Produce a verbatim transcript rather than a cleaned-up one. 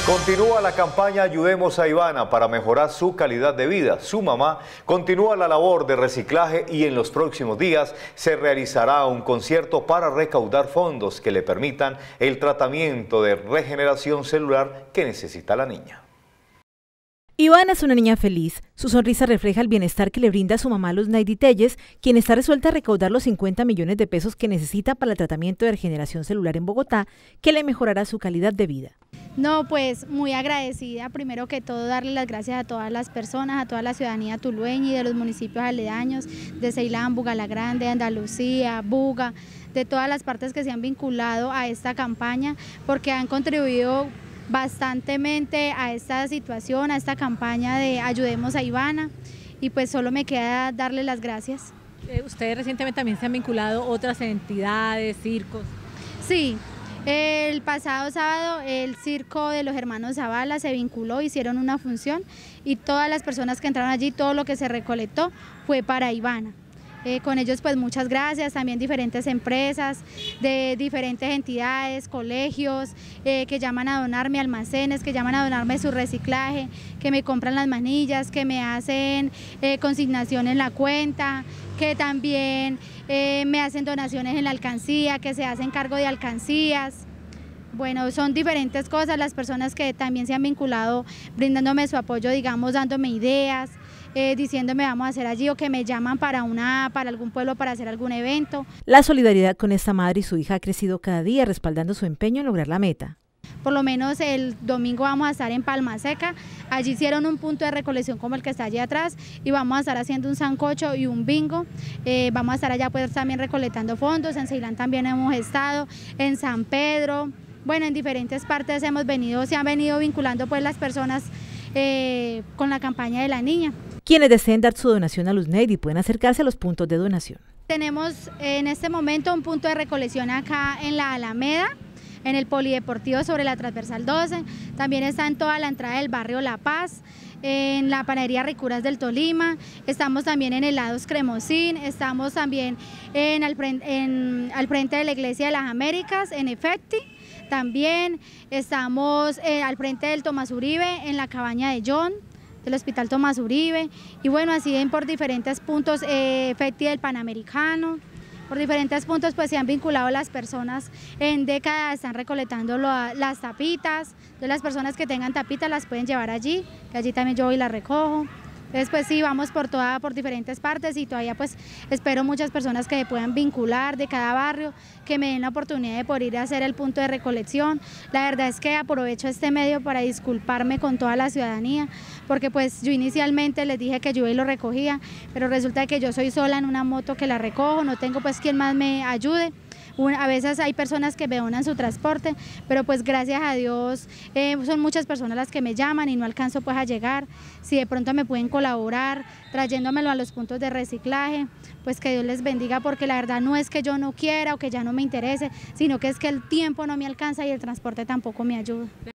Continúa la campaña Ayudemos a Ivana para mejorar su calidad de vida. Su mamá continúa la labor de reciclaje y en los próximos días se realizará un concierto para recaudar fondos que le permitan el tratamiento de regeneración celular que necesita la niña. Ivana es una niña feliz. Su sonrisa refleja el bienestar que le brinda a su mamá Luzneidi Telles, quien está resuelta a recaudar los cincuenta millones de pesos que necesita para el tratamiento de regeneración celular en Bogotá, que le mejorará su calidad de vida. No, pues muy agradecida, primero que todo darle las gracias a todas las personas, a toda la ciudadanía tulueña y de los municipios aledaños, de Ceilán, Bugalagrande, Andalucía, Buga, de todas las partes que se han vinculado a esta campaña, porque han contribuido bastantemente a esta situación, a esta campaña de Ayudemos a Ivana, y pues solo me queda darle las gracias. Ustedes recientemente también se han vinculado a otras entidades, circos. Sí. El pasado sábado el circo de los hermanos Zavala se vinculó, hicieron una función y todas las personas que entraron allí, todo lo que se recolectó fue para Ivana. Eh, con ellos pues muchas gracias, también diferentes empresas, de diferentes entidades, colegios, eh, que llaman a donarme almacenes, que llaman a donarme su reciclaje, que me compran las manillas, que me hacen eh, consignación en la cuenta, que también eh, me hacen donaciones en la alcancía, que se hacen cargo de alcancías. Bueno, son diferentes cosas, las personas que también se han vinculado brindándome su apoyo, digamos, dándome ideas, eh, diciéndome vamos a hacer allí, o que me llaman para, una, para algún pueblo para hacer algún evento. La solidaridad con esta madre y su hija ha crecido cada día, respaldando su empeño en lograr la meta. Por lo menos el domingo vamos a estar en Palma Seca, allí hicieron un punto de recolección como el que está allí atrás y vamos a estar haciendo un sancocho y un bingo, eh, vamos a estar allá pues también recolectando fondos, en Ceilán también hemos estado, en San Pedro, bueno, en diferentes partes hemos venido, se han venido vinculando pues las personas eh, con la campaña de la niña. Quienes deseen dar su donación a Luzneidi pueden acercarse a los puntos de donación. Tenemos en este momento un punto de recolección acá en la Alameda, en el Polideportivo sobre la Transversal doce, también está en toda la entrada del barrio La Paz, en la panadería Ricuras del Tolima, estamos también en Helados Cremosín, estamos también en, al, en, al frente de la Iglesia de las Américas, en Efecti, también estamos eh, al frente del Tomás Uribe, en la cabaña de John, del Hospital Tomás Uribe, y bueno, así ven por diferentes puntos, eh, Efecti del Panamericano. Por diferentes puntos pues se han vinculado las personas, en décadas están recolectando lo, las tapitas, entonces las personas que tengan tapitas las pueden llevar allí, que allí también yo voy y las recojo. Entonces pues sí, vamos por toda, por diferentes partes y todavía pues espero muchas personas que se puedan vincular de cada barrio, que me den la oportunidad de poder ir a hacer el punto de recolección. La verdad es que aprovecho este medio para disculparme con toda la ciudadanía, porque pues yo inicialmente les dije que yo iba y lo recogía, pero resulta que yo soy sola en una moto que la recojo, no tengo pues quien más me ayude. A veces hay personas que me donan su transporte, pero pues gracias a Dios eh, son muchas personas las que me llaman y no alcanzo pues a llegar. Si de pronto me pueden colaborar trayéndomelo a los puntos de reciclaje, pues que Dios les bendiga, porque la verdad no es que yo no quiera o que ya no me interese, sino que es que el tiempo no me alcanza y el transporte tampoco me ayuda.